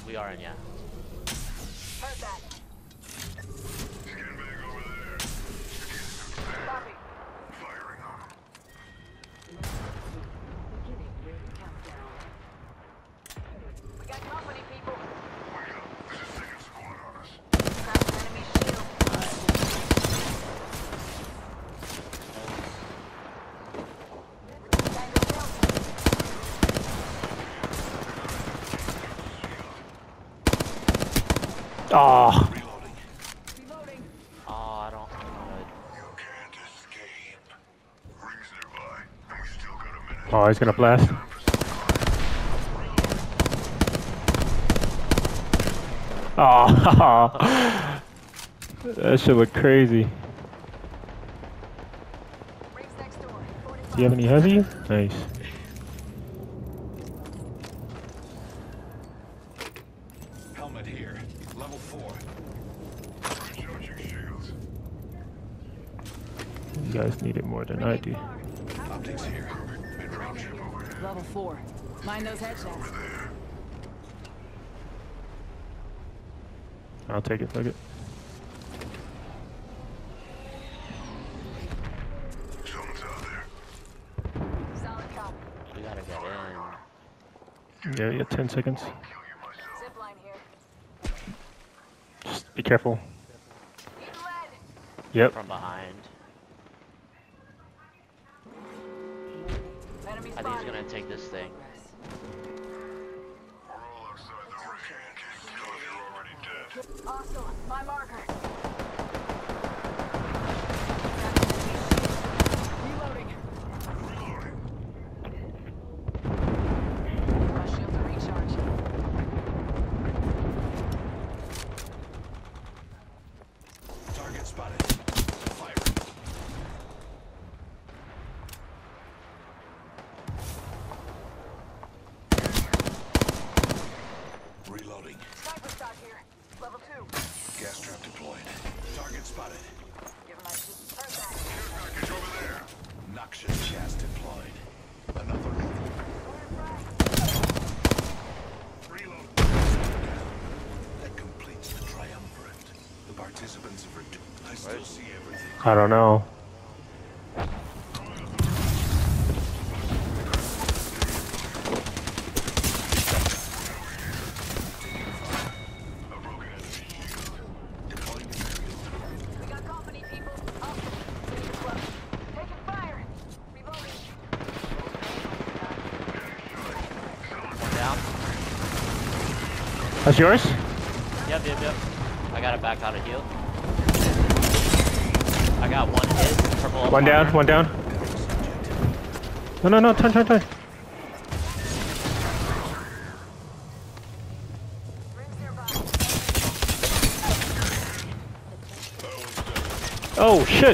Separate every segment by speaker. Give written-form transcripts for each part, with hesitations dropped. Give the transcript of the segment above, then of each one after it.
Speaker 1: We are in, yeah.
Speaker 2: Heard that.
Speaker 3: Scan bag over there.
Speaker 2: Copy.
Speaker 3: Firing on him.
Speaker 2: Beginning ring countdown. We got company, people.
Speaker 3: Wake up. There's a second squad on us.
Speaker 2: Cracked an enemy shield. Tango killed.
Speaker 4: Oh,
Speaker 3: Reloading.
Speaker 2: Reloading.
Speaker 1: Oh, I don't.
Speaker 3: You can't escape. Rings nearby, and we still got a minute.
Speaker 4: oh, he's gonna blast.
Speaker 3: Time for some
Speaker 4: Oh, that shit look crazy.
Speaker 2: Rings next door.
Speaker 4: Do you have any heavy? Nice.
Speaker 3: helmet here. Level 4. Recharging shields.
Speaker 4: You guys need it more than I do.
Speaker 3: Optics here. Dropship over here.
Speaker 2: Level 4. Mind those headshots.
Speaker 4: I'll take it, fuck it.
Speaker 3: Someone's out there.
Speaker 2: Solid copy.
Speaker 1: We gotta get in.
Speaker 4: Yeah, you got 10 seconds.
Speaker 3: Kill you myself.
Speaker 2: Zip line here.
Speaker 4: Just be careful.
Speaker 2: Need lead.
Speaker 4: Yep.
Speaker 1: From behind.
Speaker 2: Enemy
Speaker 1: I think
Speaker 2: spotted.
Speaker 1: he's gonna take this thing.
Speaker 3: We're all outside the ring. Can't kill if you're already dead.
Speaker 2: Hostile. My marker. Reloading.
Speaker 3: Reloading.
Speaker 2: My shield to recharge.
Speaker 3: Target spotted. Firing. Reloading.
Speaker 2: Sniper shot here. Level 2.
Speaker 3: Gas trap deployed. Target spotted.
Speaker 2: Give him my shield. Heard that.
Speaker 3: Care package over there. Noxious gas deployed. Another level. Reload. That completes the triumvirate. The participants have returned. I still see everything.
Speaker 4: I don't know.
Speaker 3: A broken enemy shield. Deploying material.
Speaker 2: We got company, people. Hostile. City close. Taking fire. Reloading.
Speaker 1: One down.
Speaker 4: That's yours?
Speaker 1: Yep. I gotta back out of heal. I got one hit. Purple.
Speaker 4: One down,
Speaker 1: armor.
Speaker 4: one down. No, turn.
Speaker 2: Rings nearby.
Speaker 4: Oh, shit.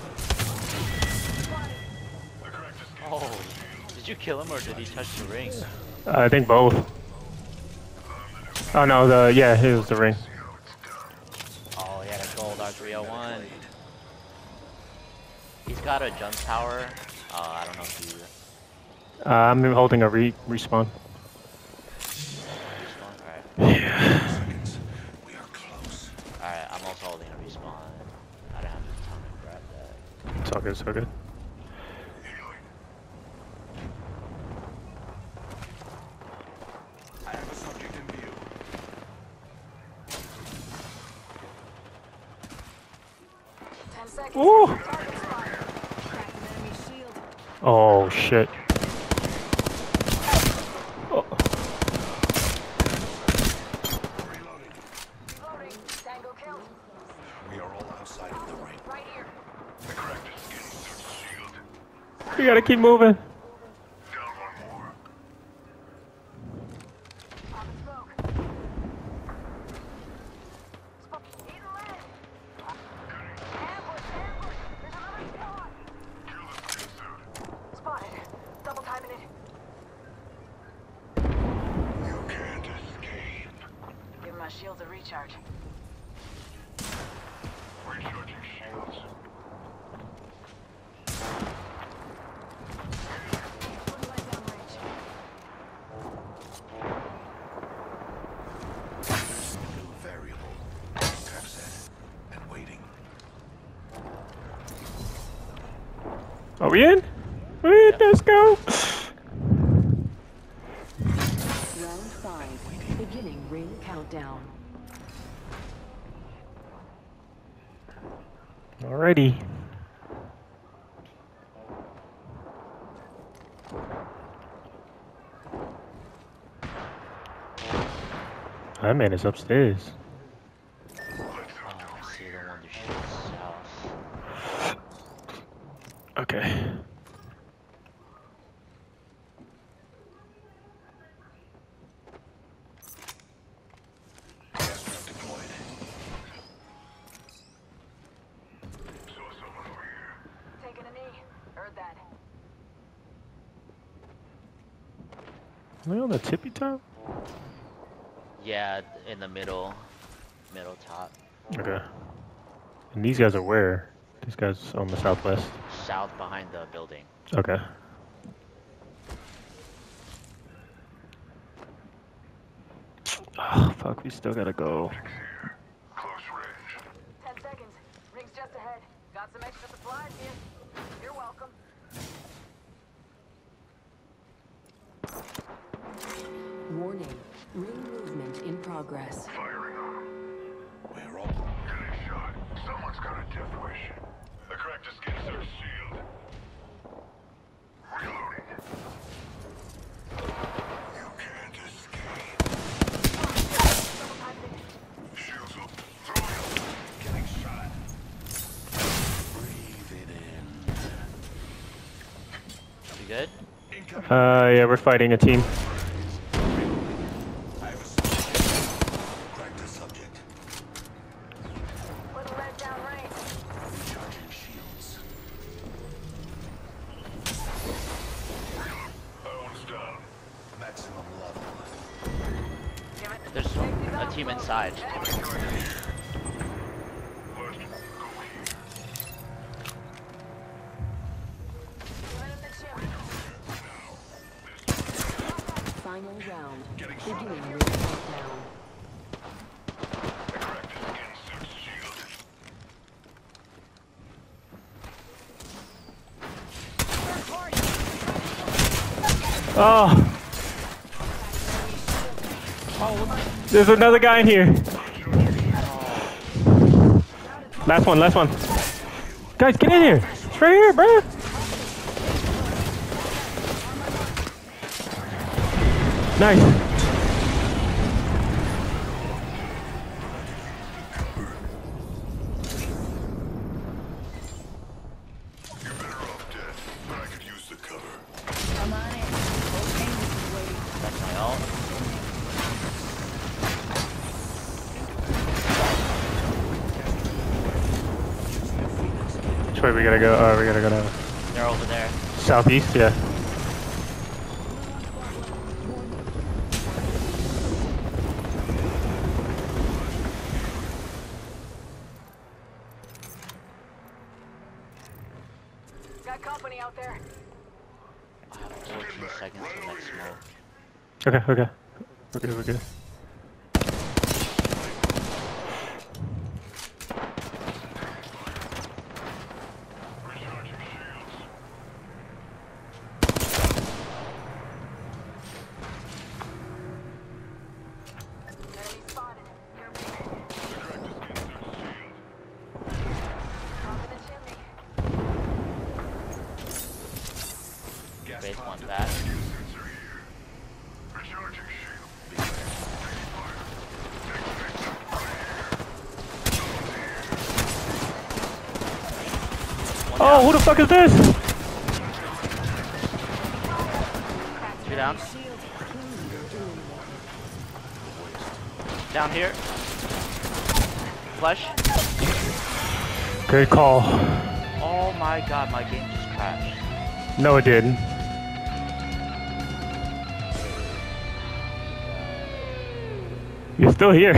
Speaker 1: Oh, did you kill him or did he touch the ring?
Speaker 4: I think both. Oh no, yeah, here's the ring.
Speaker 1: Oh, he had a gold R301. He's got a jump tower. I don't know if you
Speaker 4: I'm holding a respawn.
Speaker 1: respawn. Alright.
Speaker 4: Yeah.
Speaker 3: Seconds. We are close.
Speaker 1: Alright, I'm also holding a respawn. I don't have time to grab that.
Speaker 4: It's all good, it's all good.
Speaker 3: Healing. I have a subject in view.
Speaker 2: 10 seconds.
Speaker 4: Ooh.
Speaker 2: Target spotted. Cracked an enemy shield.
Speaker 4: Oh, shit. Oh.
Speaker 3: Reloading.
Speaker 2: Reloading. Tango killed.
Speaker 3: We are all outside of the ring.
Speaker 2: Right here.
Speaker 3: The cracked is getting through the shield.
Speaker 4: You gotta keep moving.
Speaker 3: Down one more.
Speaker 2: Popping smoke. Need lead. Ambush. There's another squad.
Speaker 3: Kill this thing soon.
Speaker 2: Spotted. Double timing it.
Speaker 3: You can't escape.
Speaker 2: Give him my shield to recharge.
Speaker 3: Recharging shields.
Speaker 2: One line down range.
Speaker 4: we in? We in, let's go!
Speaker 5: Round 5. Beginning ring countdown.
Speaker 4: Alrighty. That man is upstairs.
Speaker 1: Oh, I see the one that shoots south.
Speaker 4: Okay.
Speaker 3: Gas trap deployed.
Speaker 2: Taking a knee. Heard that.
Speaker 4: Are we on the tippy top?
Speaker 1: Yeah, in the middle top.
Speaker 4: Okay. And these guys are where? These guys on the southwest.
Speaker 1: South behind the building.
Speaker 4: Okay. Oh, fuck, we still gotta go.
Speaker 3: Close range.
Speaker 2: 10 seconds. Ring's just ahead. Got some extra supplies here. You're welcome.
Speaker 5: Warning. Ring movement in progress.
Speaker 3: Firing on them. We're all getting shot. Someone's got a death wish. I cracked a skin search shield. Reloading. You can't escape. Shields up. Throwing up. Getting shot. Breathe it in.
Speaker 1: You good?
Speaker 3: Incoming.
Speaker 4: Yeah, we're fighting a team.
Speaker 3: I have a subject. Cracked a subject.
Speaker 2: Little red down range.
Speaker 3: Recharging shields. That one's down. Maximum level.
Speaker 2: Give it.
Speaker 1: There's a team inside.
Speaker 3: Let's go here.
Speaker 2: Right up the chimney.
Speaker 5: Final round.
Speaker 3: Getting shot.
Speaker 5: Beginning ring countdown.
Speaker 3: I cracked a skin search shield.
Speaker 4: Oh! There's another guy in here. Last one, last one. Guys, get in here. It's right here, bro. Nice.
Speaker 3: You're better off dead, but I could use the cover.
Speaker 2: Come on in. Okay, Mrs. Wade.
Speaker 1: That's my ult.
Speaker 4: Which way we gotta go? Oh, we gotta go to
Speaker 1: They're over there.
Speaker 4: southeast, yeah.
Speaker 2: Got company out there.
Speaker 1: I have 14 seconds for next smoke.
Speaker 4: Okay, okay. We're good, we're good.
Speaker 3: Recharging shields.
Speaker 2: Enemy spotted. Near me.
Speaker 3: I cracked a skin search shield.
Speaker 2: Top of the chimney.
Speaker 3: Gas
Speaker 1: Base
Speaker 3: pod
Speaker 1: one
Speaker 3: deployed.
Speaker 1: back.
Speaker 3: Skin sensor here. Recharging shield. Taking fire. Taking
Speaker 1: One
Speaker 4: Oh, who the fuck is this?
Speaker 1: down. Two down. Down here. Flush.
Speaker 4: Good call.
Speaker 1: Oh my god, my game just crashed.
Speaker 4: No, it didn't. You're still here.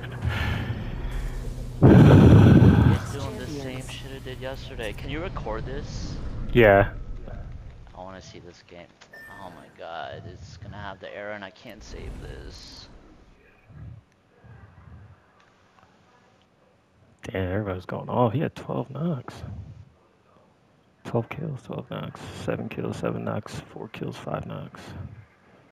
Speaker 1: It's doing the same shit it did yesterday. Can you record this?
Speaker 4: Yeah.
Speaker 1: I want to see this game. Oh my god, it's gonna have the error and I can't save this.
Speaker 4: Damn, everybody's going off. He had 12 knocks. 12 kills, 12 knocks. 7 kills, 7 knocks. 4 kills, 5 knocks.